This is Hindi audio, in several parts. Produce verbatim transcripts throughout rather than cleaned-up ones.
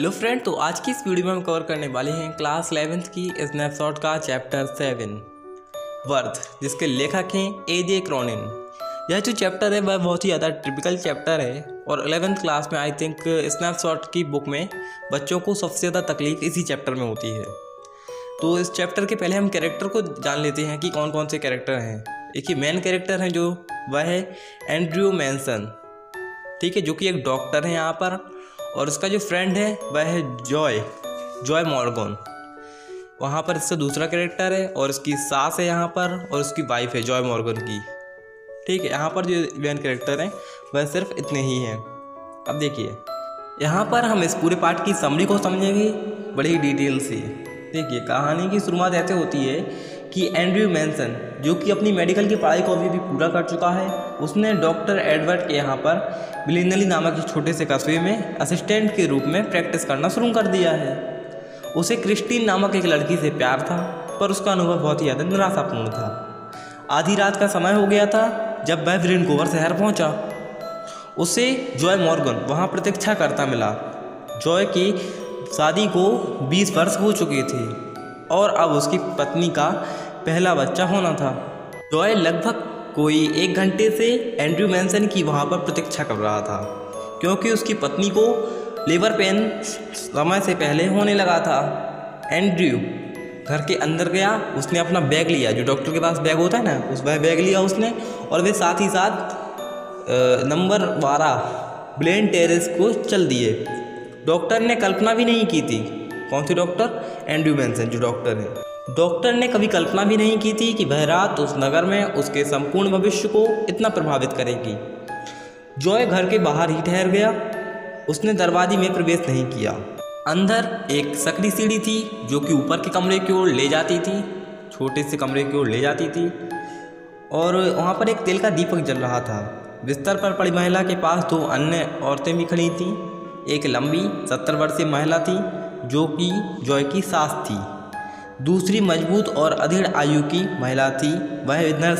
हेलो फ्रेंड, तो आज की इस वीडियो में हम कवर करने वाले हैं क्लास इलेवेंथ की स्नैपशॉट का चैप्टर सेवन वर्थ, जिसके लेखक हैं ए जे क्रॉनिन। यह जो चैप्टर है वह बहुत ही ज़्यादा टिपिकल चैप्टर है और इलेवेंथ क्लास में आई थिंक स्नैपशॉट की बुक में बच्चों को सबसे ज़्यादा तकलीफ इसी चैप्टर में होती है। तो इस चैप्टर के पहले हम कैरेक्टर को जान लेते हैं कि कौन कौन से कैरेक्टर हैं। एक ही मेन कैरेक्टर हैं जो वह है एंड्रयू मैनसन, ठीक है, जो कि एक डॉक्टर है यहाँ पर, और उसका जो फ्रेंड है वह है जॉय जॉय मॉर्गन। वहाँ पर इसका दूसरा कैरेक्टर है और इसकी सास है यहाँ पर, और उसकी वाइफ है जॉय मॉर्गन की, ठीक है। यहाँ पर जो मेन कैरेक्टर हैं वह सिर्फ इतने ही हैं। अब देखिए, यहाँ पर हम इस पूरे पार्ट की समरी को समझेंगे बड़ी डिटेल से। देखिए, कहानी की शुरुआत ऐसे होती है कि एंड्रयू मैनसन, जो कि अपनी मेडिकल की पढ़ाई को अभी भी पूरा कर चुका है, उसने डॉक्टर एडवर्ड के यहाँ पर विलिनली नामक एक छोटे से कस्बे में असिस्टेंट के रूप में प्रैक्टिस करना शुरू कर दिया है। उसे क्रिस्टीन नामक एक लड़की से प्यार था, पर उसका अनुभव बहुत ही ज़्यादा निराशापूर्ण था। आधी रात का समय हो गया था जब वह वैंकूवर शहर पहुँचा। उसे जॉय मॉर्गन वहाँ प्रतीक्षा करता मिला। जॉय की शादी को बीस वर्ष हो चुके थे और अब उसकी पत्नी का पहला बच्चा होना था। जॉय लगभग कोई एक घंटे से एंड्रयू मैनसन की वहाँ पर प्रतीक्षा कर रहा था, क्योंकि उसकी पत्नी को लेबर पेन समय से पहले होने लगा था। एंड्रयू घर के अंदर गया, उसने अपना बैग लिया, जो डॉक्टर के पास बैग होता है ना, उस वह बैग लिया उसने, और वे साथ ही साथ नंबर बारह ब्लेन टेरेस को चल दिए। डॉक्टर ने कल्पना भी नहीं की थी, कौन सी डॉक्टर? एंड्रयू मैनसन जो डॉक्टर है। डॉक्टर ने कभी कल्पना भी नहीं की थी कि वह रात उस नगर में उसके संपूर्ण भविष्य को इतना प्रभावित करेगी। जॉय घर के बाहर ही ठहर गया, उसने दरवाजे में प्रवेश नहीं किया। अंदर एक सकरी सीढ़ी थी जो कि ऊपर के कमरे की ओर ले जाती थी, छोटे से कमरे की ओर ले जाती थी, और वहाँ पर एक तेल का दीपक जल रहा था। बिस्तर पर पड़ी महिला के पास दो अन्य औरतें भी खड़ी थीं। एक लंबी सत्तर वर्षीय महिला थी जो कि जॉय की सास थी। दूसरी मजबूत और अधेड़ आयु की महिला थी, वह नर्स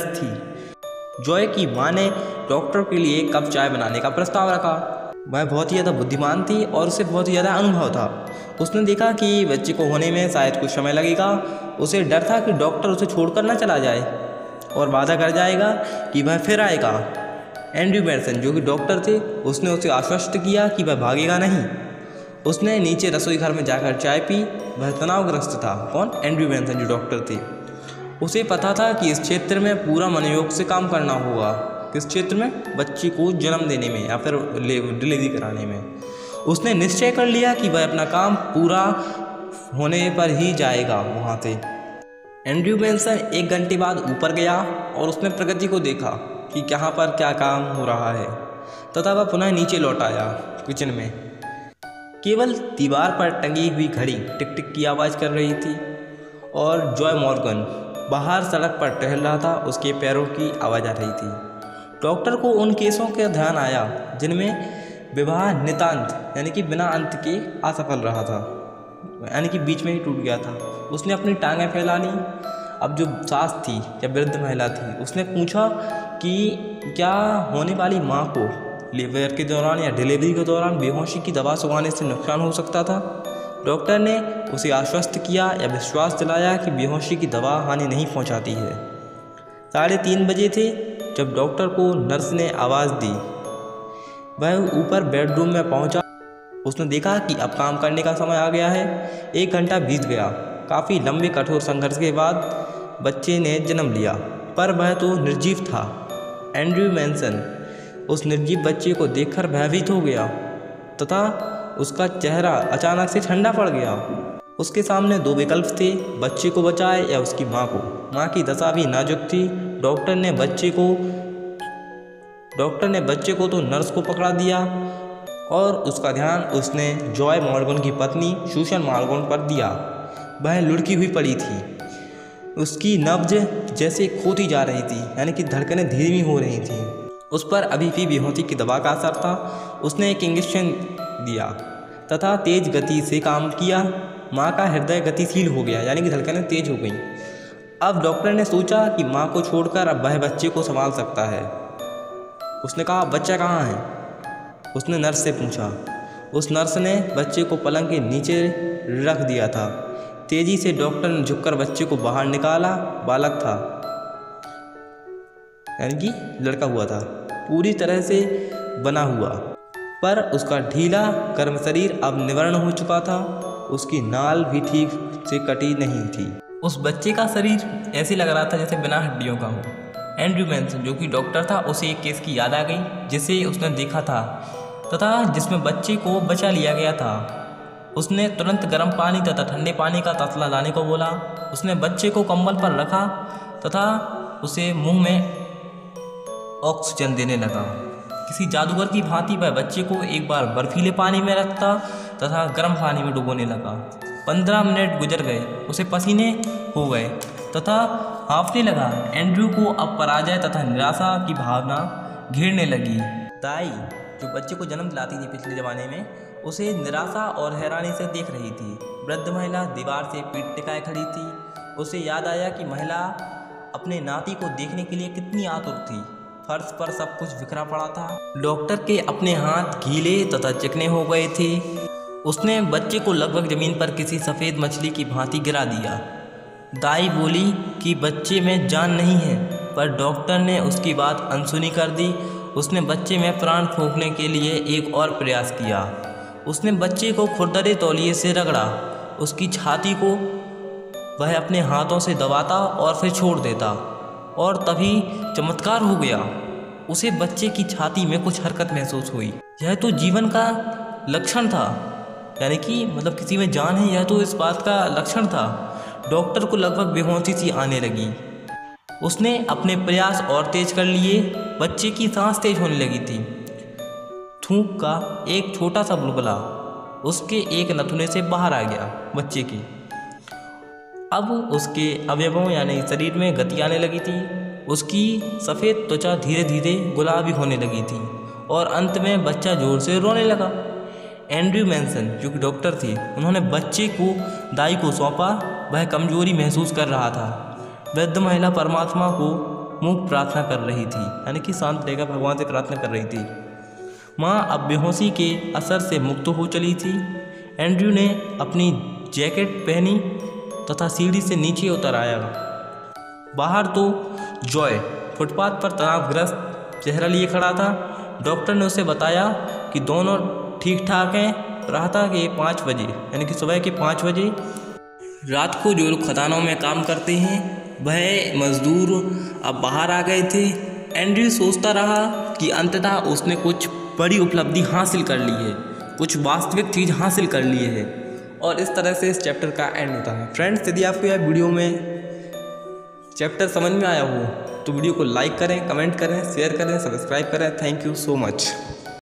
थी। जॉय की माँ ने डॉक्टर के लिए कप चाय बनाने का प्रस्ताव रखा। वह बहुत ही ज़्यादा बुद्धिमान थी और उसे बहुत ही ज़्यादा अनुभव था। उसने देखा कि बच्चे को होने में शायद कुछ समय लगेगा। उसे डर था कि डॉक्टर उसे छोड़कर न चला जाए और वादा कर जाएगा कि वह फिर आएगा। एंड्रयू मैनसन जो कि डॉक्टर थे, उसने उसे आश्वस्त किया कि वह भागेगा नहीं। उसने नीचे रसोई घर में जाकर चाय पी। वह तनावग्रस्त था। कौन? एंड्रयू मैनसन जो डॉक्टर थे। उसे पता था कि इस क्षेत्र में पूरा मनोयोग से काम करना होगा। किस क्षेत्र में? बच्चे को जन्म देने में या फिर डिलीवरी कराने में। उसने निश्चय कर लिया कि वह अपना काम पूरा होने पर ही जाएगा वहाँ से। एंड्रयू मैनसन एक घंटे बाद ऊपर गया और उसने प्रगति को देखा कि कहाँ पर क्या काम हो रहा है, तथा वह पुनः नीचे लौट आया किचन में। केवल दीवार पर टंगी हुई घड़ी टिक टिक की आवाज़ कर रही थी और जॉय मॉर्गन बाहर सड़क पर टहल रहा था, उसके पैरों की आवाज़ आ रही थी। डॉक्टर को उन केसों का ध्यान आया जिनमें विवाह नितांत यानी कि बिना अंत के असफल रहा था, यानी कि बीच में ही टूट गया था। उसने अपनी टांगें फैला ली। अब जो सास थी या वृद्ध महिला थी, उसने पूछा कि क्या होने वाली माँ को लेबर के दौरान या डिलीवरी के दौरान बेहोशी की दवा सुखाने से नुकसान हो सकता था। डॉक्टर ने उसे आश्वस्त किया या विश्वास दिलाया कि बेहोशी की दवा हानि नहीं पहुंचाती है। साढ़े तीन बजे थे जब डॉक्टर को नर्स ने आवाज़ दी। वह ऊपर बेडरूम में पहुंचा। उसने देखा कि अब काम करने का समय आ गया है। एक घंटा बीत गया। काफ़ी लंबे कठोर संघर्ष के बाद बच्चे ने जन्म लिया, पर वह तो निर्जीव था। एंड्रयू मैनसन उस निर्जीव बच्चे को देखकर भयभीत हो गया तथा उसका चेहरा अचानक से ठंडा पड़ गया। उसके सामने दो विकल्प थे, बच्चे को बचाए या उसकी माँ को। माँ की दशा भी नाजुक थी। डॉक्टर ने बच्चे को डॉक्टर ने बच्चे को तो नर्स को पकड़ा दिया और उसका ध्यान उसने जॉय मॉर्गन की पत्नी सूसन मॉर्गन पर दिया। वह लुढ़की हुई पड़ी थी। उसकी नब्ज जैसे खोती जा रही थी, यानी कि धड़कनें धीमी हो रही थीं। उस पर अभी भी बेहोशी की दवा का असर था। उसने एक इंजेक्शन दिया तथा तेज गति से काम किया। माँ का हृदय गतिशील हो गया, यानी कि धड़कनें तेज हो गईं। अब डॉक्टर ने सोचा कि माँ को छोड़कर अब वह बच्चे को संभाल सकता है। उसने कहा, बच्चा कहाँ है? उसने नर्स से पूछा। उस नर्स ने बच्चे को पलंग के नीचे रख दिया था। तेजी से डॉक्टर ने झुककर बच्चे को बाहर निकाला। बालक था, यानी कि लड़का हुआ था, पूरी तरह से बना हुआ, पर उसका ढीला गर्म शरीर अब निवर्ण हो चुका था। उसकी नाल भी ठीक से कटी नहीं थी। उस बच्चे का शरीर ऐसे लग रहा था जैसे बिना हड्डियों का हो। एंड्रयू मैनसन, जो कि डॉक्टर था, उसे एक केस की याद आ गई जिसे उसने देखा था तथा जिसमें बच्चे को बचा लिया गया था। उसने तुरंत गर्म पानी तथा ठंडे पानी का तसला लाने को बोला। उसने बच्चे को कंबल पर रखा तथा उसे मुंह में ऑक्सीजन देने लगा। किसी जादूगर की भांति वह बच्चे को एक बार बर्फीले पानी में रखता तथा गर्म पानी में डुबोने लगा। पंद्रह मिनट गुजर गए, उसे पसीने हो गए तथा हांफने लगा। एंड्रयू को अब पराजय तथा निराशा की भावना घेरने लगी। दाई, जो बच्चे को जन्म दिलाती थी पिछले ज़माने में, उसे निराशा और हैरानी से देख रही थी। वृद्ध महिला दीवार से पीठ टिकाए खड़ी थी। उसे याद आया कि महिला अपने नाती को देखने के लिए कितनी आतुर थी। फर्श पर सब कुछ बिखरा पड़ा था। डॉक्टर के अपने हाथ गीले तथा चिकने हो गए थे। उसने बच्चे को लगभग जमीन पर किसी सफ़ेद मछली की भांति गिरा दिया। दाई बोली कि बच्चे में जान नहीं है, पर डॉक्टर ने उसकी बात अनसुनी कर दी। उसने बच्चे में प्राण फूंकने के लिए एक और प्रयास किया। उसने बच्चे को खुरदरे तौलिए से रगड़ा। उसकी छाती को वह अपने हाथों से दबाता और फिर छोड़ देता, और तभी चमत्कार हो गया। उसे बच्चे की छाती में कुछ हरकत महसूस हुई। यह तो जीवन का लक्षण था, यानी कि मतलब किसी में जान है, यह तो इस बात का लक्षण था। डॉक्टर को लगभग बेहोशी सी आने लगी। उसने अपने प्रयास और तेज कर लिए। बच्चे की सांस तेज होने लगी थी। थूक का एक छोटा सा बुलबुला उसके एक नथुने से बाहर आ गया बच्चे की। अब उसके अवयवों यानी शरीर में गति आने लगी थी। उसकी सफ़ेद त्वचा धीरे धीरे गुलाबी होने लगी थी और अंत में बच्चा जोर से रोने लगा। एंड्रयू मैनसन, जो कि डॉक्टर थे, उन्होंने बच्चे को दाई को सौंपा। वह कमजोरी महसूस कर रहा था। वृद्ध महिला परमात्मा को मूक प्रार्थना कर रही थी, यानी कि शांत रहकर भगवान से प्रार्थना कर रही थी। माँ अब बेहोशी के असर से मुक्त हो चली थी। एंड्रयू ने अपनी जैकेट पहनी तथा सीढ़ी से नीचे उतर आया। बाहर तो जॉय फुटपाथ पर तनावग्रस्त चेहरा लिए खड़ा था। डॉक्टर ने उसे बताया कि दोनों ठीक ठाक हैं। रहा था कि पाँच बजे यानी कि सुबह के पाँच बजे रात को जो लोग खदानों में काम करते हैं वह मजदूर अब बाहर आ गए थे। एंड्रयू सोचता रहा कि अंततः उसने कुछ बड़ी उपलब्धि हासिल कर ली है, कुछ वास्तविक चीज़ हासिल कर ली है। और इस तरह से इस चैप्टर का एंड होता है। फ्रेंड्स, यदि आपको यह वीडियो में चैप्टर समझ में आया हो तो वीडियो को लाइक करें, कमेंट करें, शेयर करें, सब्सक्राइब करें। Thank you so much.